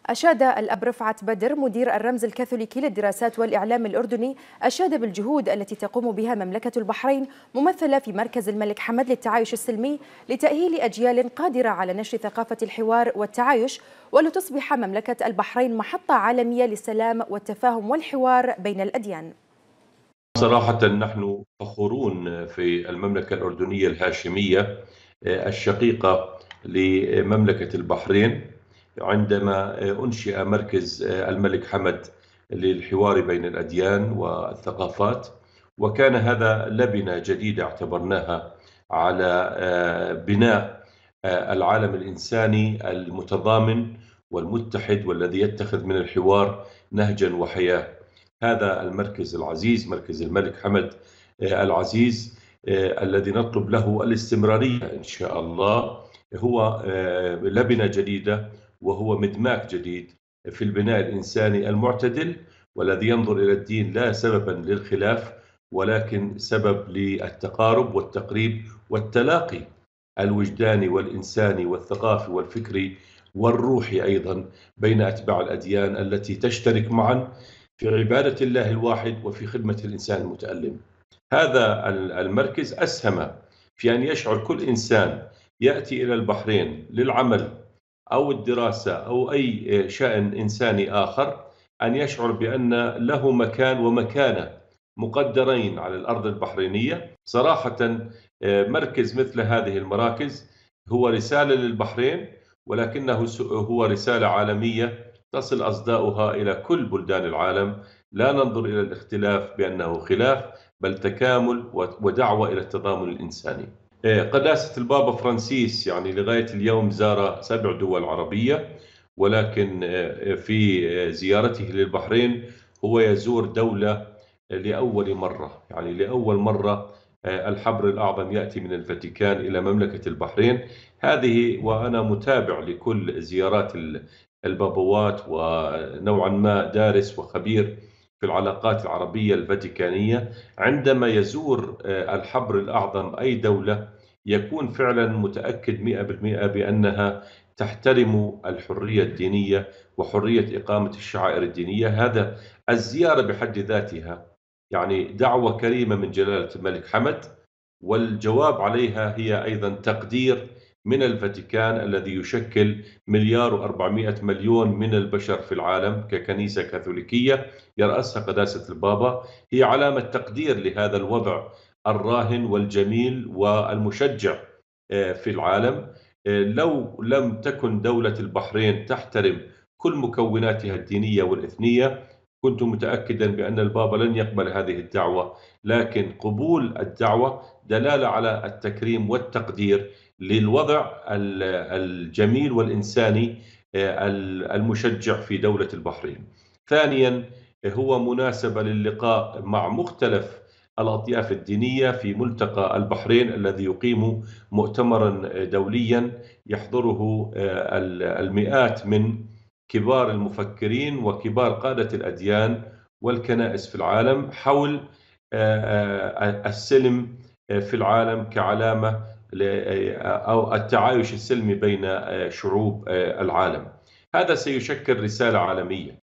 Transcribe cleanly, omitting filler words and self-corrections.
أشاد الأب رفعت بدر مدير الرمز الكاثوليكي للدراسات والإعلام الأردني بالجهود التي تقوم بها مملكة البحرين ممثلة في مركز الملك حمد للتعايش السلمي لتأهيل أجيال قادرة على نشر ثقافة الحوار والتعايش، ولتصبح مملكة البحرين محطة عالمية للسلام والتفاهم والحوار بين الأديان. صراحة نحن فخورون في المملكة الأردنية الهاشمية الشقيقة لمملكة البحرين عندما أنشئ مركز الملك حمد للحوار بين الأديان والثقافات، وكان هذا لبنة جديدة اعتبرناها على بناء العالم الإنساني المتضامن والمتحد والذي يتخذ من الحوار نهجا وحياة. هذا المركز العزيز، مركز الملك حمد العزيز، الذي نطلب له الاستمرارية إن شاء الله، هو لبنة جديدة وهو مدماج جديد في البناء الإنساني المعتدل، والذي ينظر إلى الدين لا سببا للخلاف ولكن سبب للتقارب والتقريب والتلاقي الوجداني والإنساني والثقافي والفكري والروحي أيضا بين أتباع الأديان التي تشترك معا في عبادة الله الواحد وفي خدمة الإنسان المتألم. هذا المركز أسهم في أن يشعر كل إنسان يأتي إلى البحرين للعمل أو الدراسة أو أي شأن إنساني آخر أن يشعر بأن له مكان ومكانة مقدرين على الأرض البحرينية. صراحة مركز مثل هذه المراكز هو رسالة للبحرين، ولكنه هو رسالة عالمية تصل أصداؤها إلى كل بلدان العالم. لا ننظر إلى الاختلاف بأنه خلاف، بل تكامل ودعوة إلى التضامن الإنساني. قداسة البابا فرانسيس يعني لغاية اليوم زار 7 دول عربية، ولكن في زيارته للبحرين هو يزور دولة لأول مرة، يعني لأول مرة الحبر الأعظم يأتي من الفاتيكان إلى مملكة البحرين. هذه وأنا متابع لكل زيارات البابوات ونوعا ما دارس وخبير في العلاقات العربية الفاتيكانية، عندما يزور الحبر الأعظم أي دولة يكون فعلا متأكد 100% بأنها تحترم الحرية الدينية وحرية إقامة الشعائر الدينية. هذا الزيارة بحد ذاتها يعني دعوة كريمة من جلالة الملك حمد، والجواب عليها هي أيضا تقدير من الفاتيكان الذي يشكل 1.4 مليار من البشر في العالم ككنيسة كاثوليكية يرأسها قداسة البابا. هي علامة تقدير لهذا الوضع الراهن والجميل والمشجع في العالم. لو لم تكن دولة البحرين تحترم كل مكوناتها الدينية والإثنية كنت متأكدا بأن البابا لن يقبل هذه الدعوة، لكن قبول الدعوة دلالة على التكريم والتقدير للوضع الجميل والإنساني المشجع في دولة البحرين. ثانيا، هو مناسبة للقاء مع مختلف الأطياف الدينية في ملتقى البحرين الذي يقيم مؤتمرا دوليا يحضره المئات من كبار المفكرين وكبار قادة الأديان والكنائس في العالم حول السلم في العالم كعلامة أو التعايش السلمي بين شعوب العالم. هذا سيشكل رسالة عالمية.